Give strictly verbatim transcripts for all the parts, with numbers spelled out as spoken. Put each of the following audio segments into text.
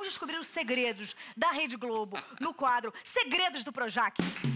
descobrir os segredos da Rede Globo no quadro Segredos do Projac.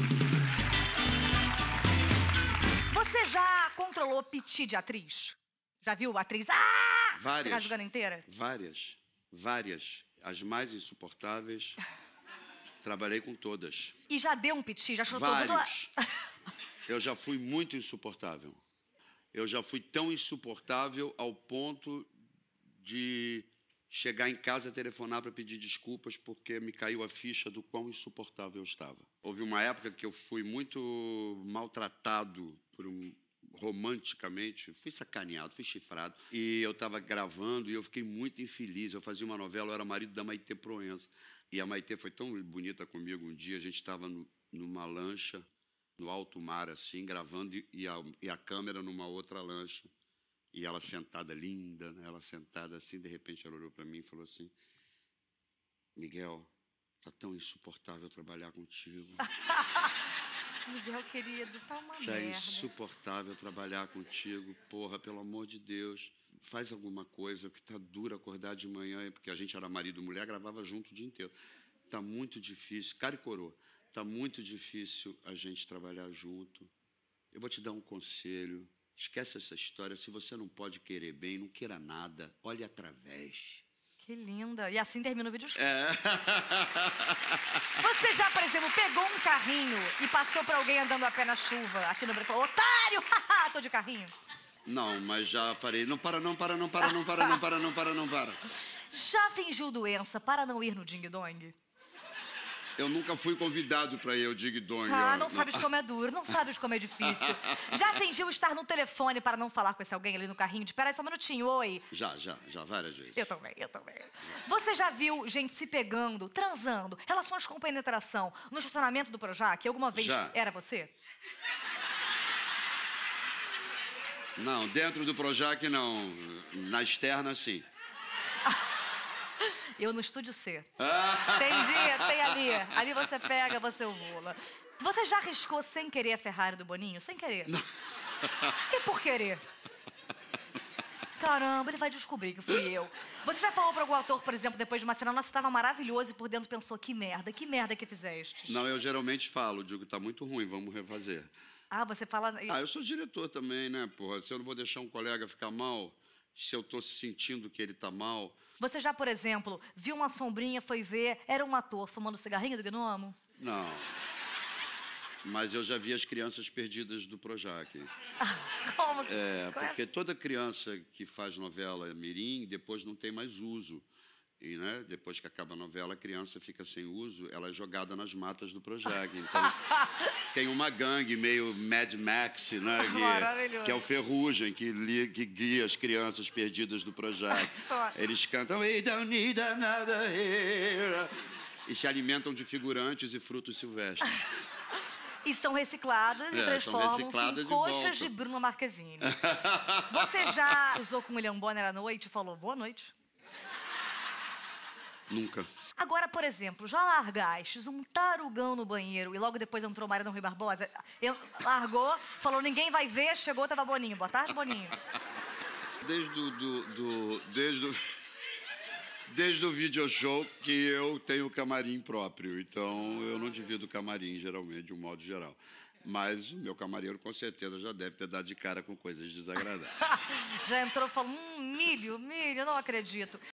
Você já controlou piti de atriz? Já viu a atriz? Ah! Várias. Você rasgando inteira? Várias. Várias. As mais insuportáveis. Trabalhei com todas. E já deu um piti? Já chutou Vários. tudo? Eu já fui muito insuportável. Eu já fui tão insuportável ao ponto de chegar em casa e telefonar para pedir desculpas porque me caiu a ficha do quão insuportável eu estava. Houve uma época que eu fui muito maltratado por um... romanticamente, fui sacaneado, fui chifrado. E eu estava gravando e eu fiquei muito infeliz. Eu fazia uma novela, eu era marido da Maitê Proença. E a Maitê foi tão bonita comigo um dia, a gente estava no, numa lancha, no alto mar, assim, gravando, e a, e a câmera numa outra lancha. E ela sentada, linda, né? Ela sentada assim, de repente ela olhou para mim e falou assim: Miguel, tá tão insuportável trabalhar contigo. Miguel, querido, tá uma merda. É insuportável trabalhar contigo, porra, pelo amor de Deus. Faz alguma coisa, que tá duro acordar de manhã, porque a gente era marido e mulher, gravava junto o dia inteiro. Tá muito difícil, cara e coroa, tá muito difícil a gente trabalhar junto. Eu vou te dar um conselho, esquece essa história, se você não pode querer bem, não queira nada, olhe através. Que linda. E assim termina o vídeo. É. Você já, por exemplo, pegou um carrinho e passou por alguém andando a pé na chuva aqui no Brasil e falou: otário, haha, tô de carrinho? Não, mas já falei, não para, não para, não para, não para, não para, não para, não para. Já fingiu doença para não ir no Ding Dong? Eu nunca fui convidado para ir ao Dig Dong. Ah, não sabes como é duro, não sabes como é difícil. Já fingiu estar no telefone para não falar com esse alguém ali no carrinho? De, peraí só um minutinho, oi. Já, já, já, várias vezes. Eu também, eu também. Você já viu gente se pegando, transando, relações com penetração no estacionamento do Projac? Alguma vez Já. era você? Não, dentro do Projac não. Na externa, sim. Eu no estúdio C. Tem dia, tem ali. Ali você pega, você ovula. Você já arriscou sem querer a Ferrari do Boninho? Sem querer? Não. E por querer? Caramba, ele vai descobrir que fui eu. Você já falou para algum ator, por exemplo, depois de uma cena, nossa, estava maravilhoso, e por dentro pensou: que merda, que merda que fizeste? Não, eu geralmente falo, digo, tá muito ruim, vamos refazer. Ah, você fala... Ah, eu sou diretor também, né, porra? Se eu não vou deixar um colega ficar mal, se eu tô sentindo que ele tá mal... Você já, por exemplo, viu uma sombrinha, foi ver, era um ator fumando cigarrinho do Gnomo? Não. Mas eu já vi as crianças perdidas do Projac. Como? É, porque toda criança que faz novela mirim, depois não tem mais uso. E, né, depois que acaba a novela, a criança fica sem uso, ela é jogada nas matas do Projac. Então, tem uma gangue meio Mad Max, né, que, que é o Ferrugem, que, li, que guia as crianças perdidas do Projac. Eles cantam We don't need another hero. E se alimentam de figurantes e frutos silvestres. E são recicladas é, e transformam-se em coxas de Bruna Marquezine. Você já usou com o William Bonner à noite e falou boa noite? Nunca. Agora, por exemplo, já largastes um tarugão no banheiro e logo depois entrou Mariana Rui Barbosa, largou, falou ninguém vai ver, chegou, tava Boninho. Boa tarde, Boninho. Desde o do, do, desde o, desde o video show que eu tenho camarim próprio, então eu não divido camarim, geralmente, de um modo geral. Mas o meu camareiro, com certeza, já deve ter dado de cara com coisas desagradáveis. Já entrou e falou, hum, milho, milho, não acredito.